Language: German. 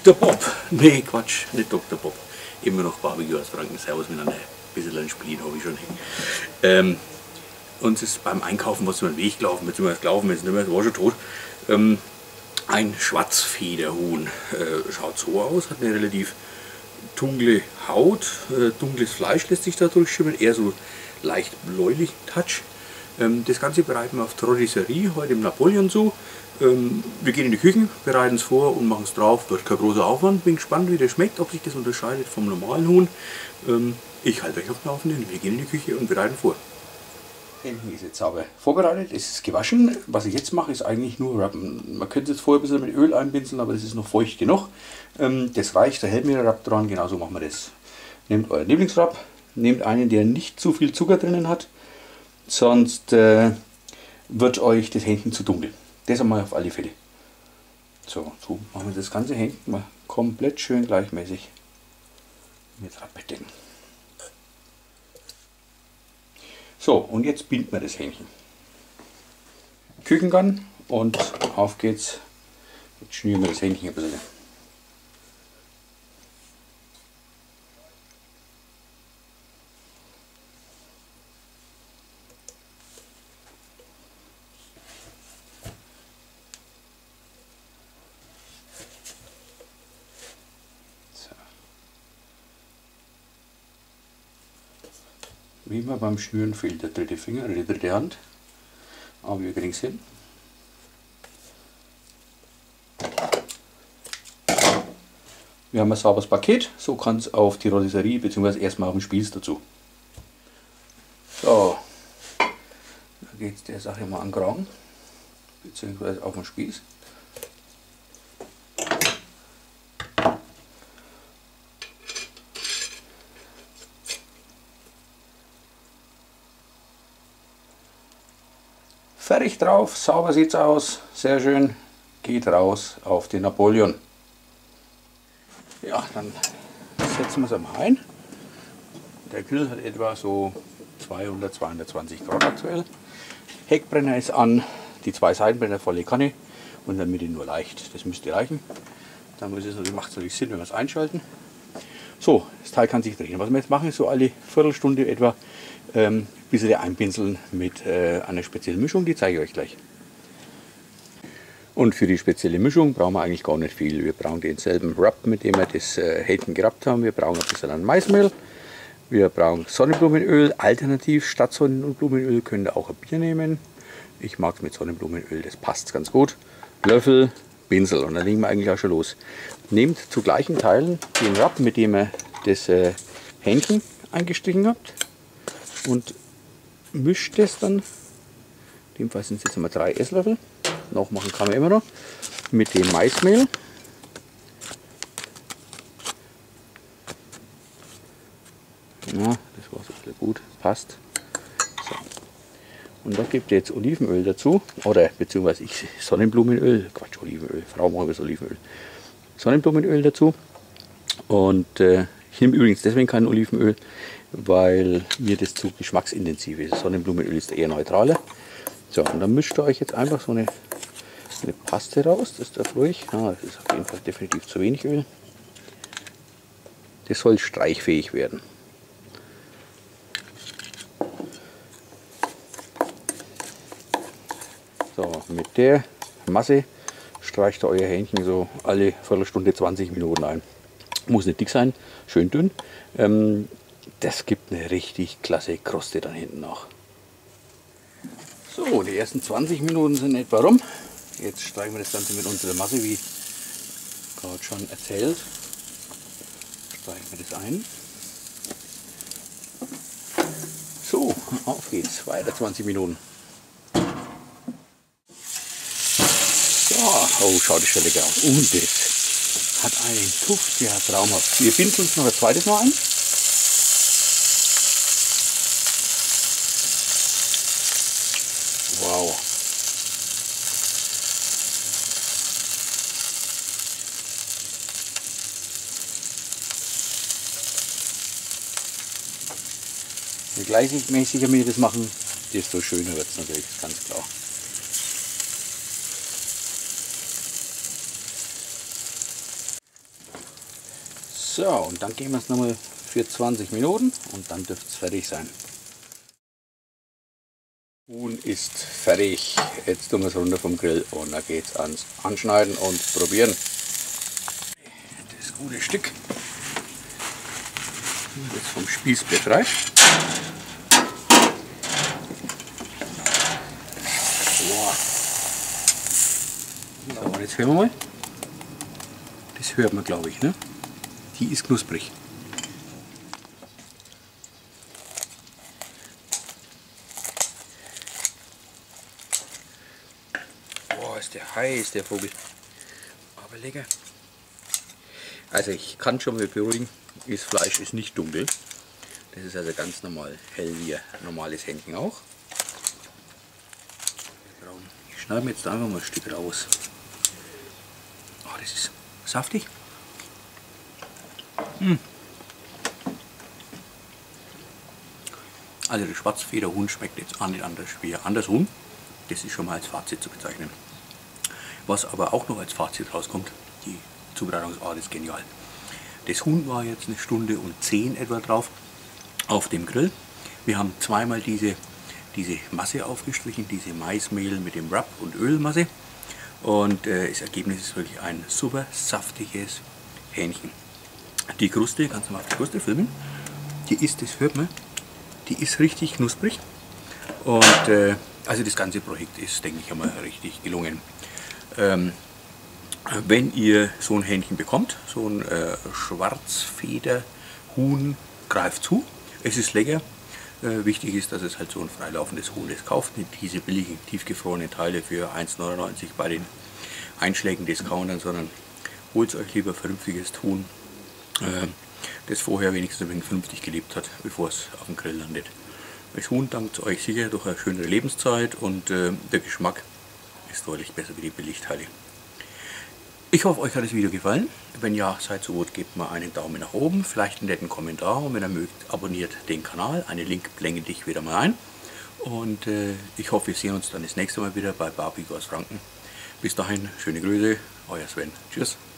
Dr. Bob. Nee, Quatsch, nicht Dr. Bob. Immer noch Barbecue aus Franken. Servus miteinander. Ein bisschen ein Spleen habe ich schon. Uns ist beim Einkaufen was über den Weg gelaufen, beziehungsweise gelaufen ist nicht mehr, es war schon tot. Ein Schwarzfederhuhn. Schaut so aus, hat eine relativ dunkle Haut, dunkles Fleisch lässt sich da durchschimmern, eher so leicht bläulichen Touch. Das Ganze bereiten wir auf Rotisserie, heute im Napoleon zu. Wir gehen in die Küche, bereiten es vor und machen es drauf. Wird kein großer Aufwand. Bin gespannt, wie der schmeckt, ob sich das unterscheidet vom normalen Huhn. Ich halte euch auf dem Laufenden. Wir gehen in die Küche und bereiten vor. Hähnchen ist jetzt sauber vorbereitet, es ist gewaschen. Was ich jetzt mache, ist eigentlich nur Rappen. Man könnte es vorher ein bisschen mit Öl einbinzeln, aber das ist noch feucht genug. Das reicht, da hält mir der Rapp dran. Genauso machen wir das. Nehmt euren Lieblingsrapp, nehmt einen, der nicht zu viel Zucker drinnen hat, sonst wird euch das Hähnchen zu dunkel. Das einmal auf alle Fälle. So machen wir das ganze Hähnchen mal komplett schön gleichmäßig mit Rapp bedecken. So, und jetzt binden wir das Hähnchen. Küchengarn und auf geht's. Jetzt schnüren wir das Hähnchen ein bisschen. Wie immer beim Schnüren fehlt der dritte Finger oder die dritte Hand, aber wir kriegen es hin. Wir haben ein sauberes Paket, so kann es auf die Rotisserie bzw. erstmal auf den Spieß dazu. So, da geht es der Sache mal an den Kragen bzw. auf den Spieß. Fertig drauf, sauber sieht es aus, sehr schön, geht raus auf den Napoleon. Ja, dann setzen wir es einmal ein. Der Grill hat etwa so 200, 220 Grad aktuell. Heckbrenner ist an, die zwei Seitenbrenner volle Kanne und in der Mitte nur leicht. Das müsste reichen. Dann macht es natürlich Sinn, wenn wir es einschalten. So, das Teil kann sich drehen. Was wir jetzt machen, ist so alle Viertelstunde etwa ein bisschen einpinseln mit einer speziellen Mischung, die zeige ich euch gleich. Und für die spezielle Mischung brauchen wir eigentlich gar nicht viel. Wir brauchen denselben Rub, mit dem wir das Hähnchen gerappt haben. Wir brauchen ein bisschen an Maismehl. Wir brauchen Sonnenblumenöl. Alternativ statt Sonnenblumenöl könnt ihr auch ein Bier nehmen. Ich mag es mit Sonnenblumenöl, das passt ganz gut. Löffel, Pinsel und dann legen wir eigentlich auch schon los. Nehmt zu gleichen Teilen den Rub, mit dem ihr das Hähnchen eingestrichen habt und mischt es dann, in dem Fall sind es jetzt einmal 3 Esslöffel, noch machen kann man immer noch, mit dem Maismehl. Ja, das war so ein bisschen gut, passt. So. Und da gebt ihr jetzt Olivenöl dazu, oder beziehungsweise Sonnenblumenöl, Quatsch, Olivenöl, Frau macht das Olivenöl. Sonnenblumenöl dazu und ich nehme übrigens deswegen kein Olivenöl, weil mir das zu geschmacksintensiv ist. Sonnenblumenöl ist eher neutraler. So, und dann mischt ihr euch jetzt einfach so eine Paste raus, das darf ruhig, das ist auf jeden Fall definitiv zu wenig Öl. Das soll streichfähig werden. So, mit der Masse streicht ihr euer Hähnchen so alle Viertelstunde 20 Minuten ein. Muss nicht dick sein, schön dünn. Das gibt eine richtig klasse Kruste dann hinten nach. So, die ersten 20 Minuten sind etwa rum. Jetzt streichen wir das Ganze mit unserer Masse, wie gerade schon erzählt. Streichen wir das ein. So, auf geht's, weiter 20 Minuten. Oh, schaut das schon lecker aus. Und das hat einen Duft, ja, traumhaft. Wir binden uns noch ein zweites Mal ein. Wow. Je gleichmäßiger wir das machen, desto schöner wird es natürlich, ganz klar. So, und dann gehen wir es nochmal für 20 Minuten und dann dürfte es fertig sein. Huhn ist fertig. Jetzt tun wir es runter vom Grill und dann geht es ans Anschneiden und Probieren. Das gute Stück wird jetzt vom Spieß befreit. So, und jetzt hören wir mal. Das hört man, glaube ich, ne? Die ist knusprig. Boah, ist der heiß, der Vogel. Aber lecker. Also ich kann schon mal beruhigen, das Fleisch ist nicht dunkel. Das ist also ganz normal hell wie ein normales Hähnchen auch. Ich schneide mir jetzt einfach mal ein Stück raus. Oh, das ist saftig. Also das Schwarzfederhuhn schmeckt jetzt auch nicht anders wie ein anderes Huhn. Das ist schon mal als Fazit zu bezeichnen. Was aber auch noch als Fazit rauskommt, die Zubereitungsart ist genial. Das Huhn war jetzt 1 Stunde und 10 etwa drauf auf dem Grill. Wir haben zweimal diese Masse aufgestrichen, diese Maismehl mit dem Rub und Ölmasse. Und das Ergebnis ist wirklich ein super saftiges Hähnchen. Die Kruste, kannst du mal auf die Kruste filmen, die ist, das hört man, die ist richtig knusprig. Und also das ganze Projekt ist, denke ich, einmal richtig gelungen. Wenn ihr so ein Hähnchen bekommt, so ein Schwarzfederhuhn, greift zu. Es ist lecker. Wichtig ist, dass es halt so ein freilaufendes Huhn ist. Kauft nicht diese billigen, tiefgefrorenen Teile für 1,99 € bei den einschlägigen Discountern, sondern holt euch lieber vernünftiges Huhn, das vorher wenigstens ein wenig vernünftig gelebt hat, bevor es auf dem Grill landet. Das Huhn dankt euch sicher durch eine schönere Lebenszeit und der Geschmack ist deutlich besser wie die Billigteile. Ich hoffe, euch hat das Video gefallen. Wenn ja, seid so gut, gebt mal einen Daumen nach oben, vielleicht einen netten Kommentar und wenn ihr mögt, abonniert den Kanal. Einen Link blende ich wieder mal ein. Und ich hoffe, wir sehen uns dann das nächste Mal wieder bei Barbecue aus Franken. Bis dahin, schöne Grüße, euer Sven. Tschüss.